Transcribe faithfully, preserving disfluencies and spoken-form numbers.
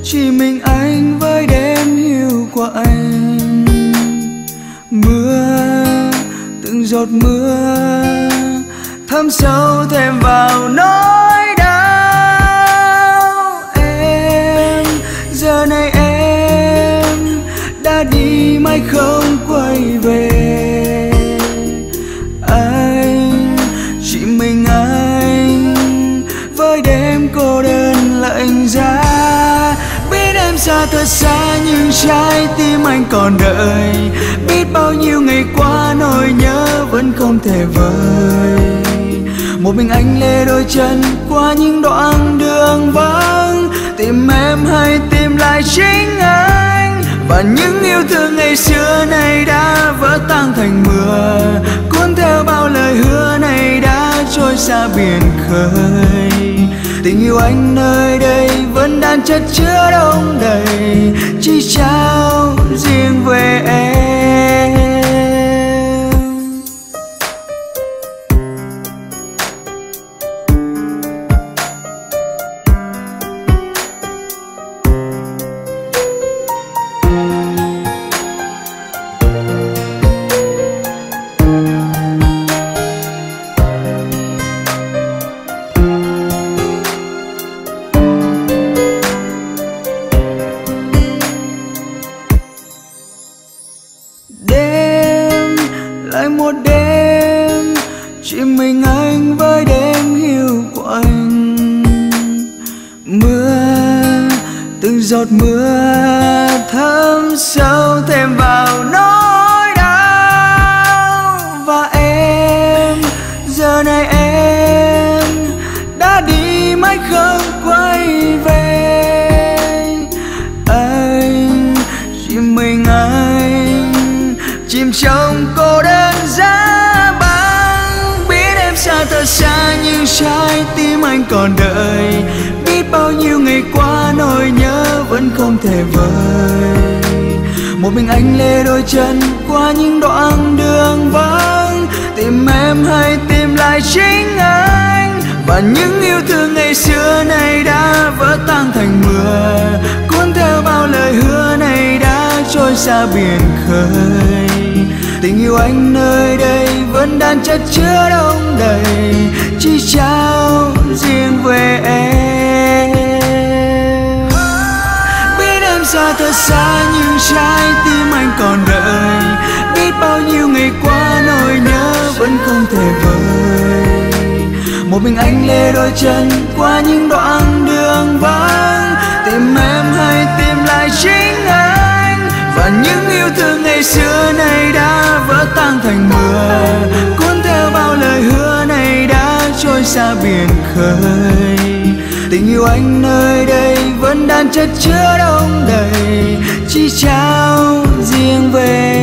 chỉ mình anh với đêm hiu quạnh. Mưa từng giọt mưa thấm sâu thêm vào nỗi đau. Em giờ này em đã đi mãi không quay về. Anh chỉ mình anh với đêm cô đơn lạnh giá. Biết em xa thật xa nhưng trái tim anh còn đợi. Biết bao nhiêu ngày qua nỗi nhớ vẫn không thể vơi. Một mình anh lê đôi chân qua những đoạn đường vắng, tìm em hay tìm lại chính anh. Và những yêu thương ngày xưa này đã vỡ tan thành mưa, cuốn theo bao lời hứa này đã trôi xa biển khơi. Tình yêu anh nơi đây vẫn đang chất chứa đông đầy, chỉ trao riêng về em. Lại một đêm chỉ mình anh với đêm hiu quạnh. Mưa từng giọt mưa thấm sâu thêm vào nỗi đau. Và em giờ này em đã đi mãi không quay về. Anh chỉ mình anh chìm trong cô đơn giá băng. Biết em xa thật xa nhưng trái tim anh còn đợi. Biết bao nhiêu ngày qua nỗi nhớ vẫn không thể vơi. Một mình anh lê đôi chân qua những đoạn đường vắng, tìm em hay tìm lại chính anh. Và những yêu thương ngày xưa này đã vỡ tan thành mưa, cuốn theo bao lời hứa này đã trôi xa biển khơi. Tình yêu anh nơi đây vẫn đang chất chứa đông đầy, chỉ trao riêng về em. Biết em xa thật xa nhưng trái tim anh còn đợi. Biết bao nhiêu ngày qua nỗi nhớ vẫn không thể vơi. Một mình anh lê đôi chân qua những đoạn đường vắng, tìm em hay tìm lại chính anh. Và những yêu thương ngày xưa này đã vỡ tan thành mưa, cuốn theo bao lời hứa này đã trôi xa biển khơi. Tình yêu anh nơi đây vẫn đang chất chứa đông đầy, chỉ trao riêng về